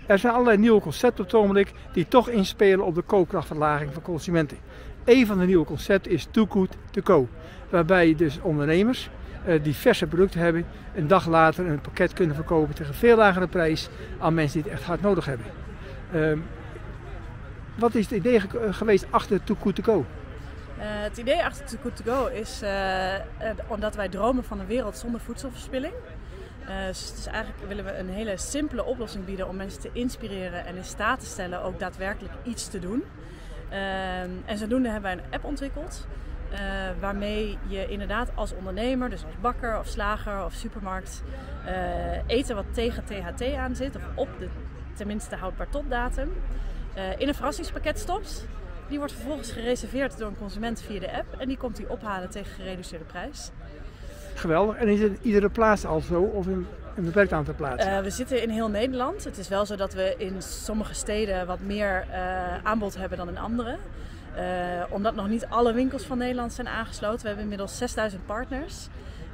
Er zijn allerlei nieuwe concepten op het ogenblik die toch inspelen op de koopkrachtverlaging van consumenten. Een van de nieuwe concepten is Too Good To Go, waarbij dus ondernemers die verse producten hebben, een dag later een pakket kunnen verkopen tegen een veel lagere prijs aan mensen die het echt hard nodig hebben. Wat is het idee geweest achter Too Good To Go? Het idee achter Too Good To Go is omdat wij dromen van een wereld zonder voedselverspilling. Dus eigenlijk willen we een hele simpele oplossing bieden om mensen te inspireren en in staat te stellen ook daadwerkelijk iets te doen. En zodoende hebben wij een app ontwikkeld waarmee je inderdaad als ondernemer, dus als bakker of slager of supermarkt, eten wat tegen THT aan zit of op de tenminste houdbaar tot datum, in een verrassingspakket stopt. Die wordt vervolgens gereserveerd door een consument via de app en die komt die ophalen tegen gereduceerde prijs. Geweldig. En is het iedere plaats al zo of in een beperkt aantal plaatsen? We zitten in heel Nederland. Het is wel zo dat we in sommige steden wat meer aanbod hebben dan in andere. Omdat nog niet alle winkels van Nederland zijn aangesloten. We hebben inmiddels 6000 partners.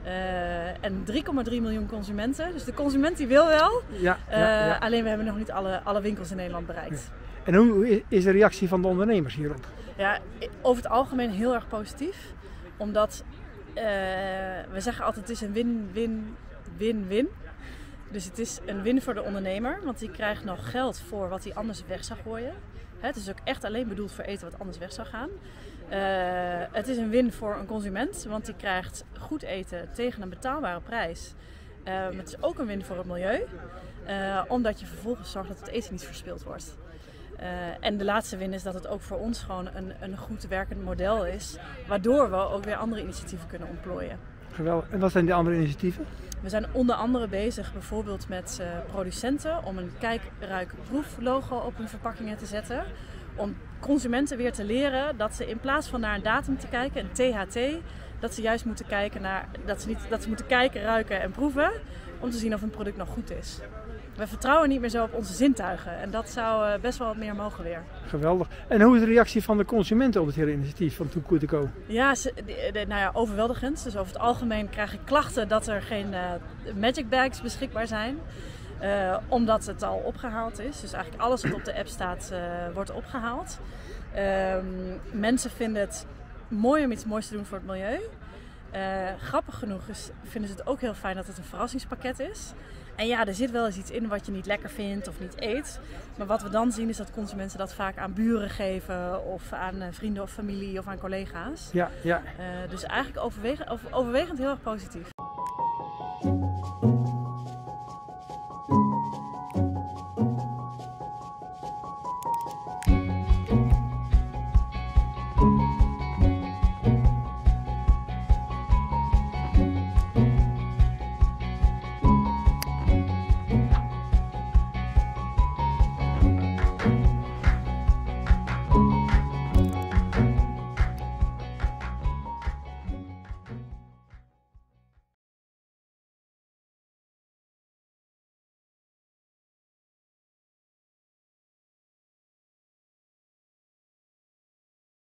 En 3,3 miljoen consumenten. Dus de consument die wil wel. Ja. Alleen we hebben nog niet alle winkels in Nederland bereikt. Ja. En hoe is de reactie van de ondernemers hierop? Ja, over het algemeen heel erg positief. Omdat we zeggen altijd het is een win-win-win-win. Dus het is een win voor de ondernemer. Want die krijgt nog geld voor wat hij anders weg zou gooien. Het is ook echt alleen bedoeld voor eten wat anders weg zou gaan. Het is een win voor een consument. Want die krijgt goed eten tegen een betaalbare prijs. Maar het is ook een win voor het milieu. Omdat je vervolgens zorgt dat het eten niet verspild wordt. En de laatste win is dat het ook voor ons gewoon een goed werkend model is. Waardoor we ook weer andere initiatieven kunnen ontplooien. Geweldig. En wat zijn die andere initiatieven? We zijn onder andere bezig bijvoorbeeld met producenten om een kijk, ruik, proef logo op hun verpakkingen te zetten. Om consumenten weer te leren dat ze in plaats van naar een datum te kijken, een THT, dat ze juist moeten kijken naar, dat ze moeten kijken, ruiken en proeven om te zien of een product nog goed is. We vertrouwen niet meer zo op onze zintuigen en dat zou best wel wat meer mogen weer. Geweldig. En hoe is de reactie van de consumenten op het hele initiatief van Too Good To Go? Ja, overweldigend. Dus over het algemeen krijg ik klachten dat er geen magic bags beschikbaar zijn. Omdat het al opgehaald is. Dus eigenlijk alles wat op de app staat wordt opgehaald. Mensen vinden het mooi om iets moois te doen voor het milieu. Grappig genoeg vinden ze het ook heel fijn dat het een verrassingspakket is. En ja, er zit wel eens iets in wat je niet lekker vindt of niet eet. Maar wat we dan zien is dat consumenten dat vaak aan buren geven of aan vrienden of familie of aan collega's. Ja. Dus eigenlijk overwegend heel erg positief.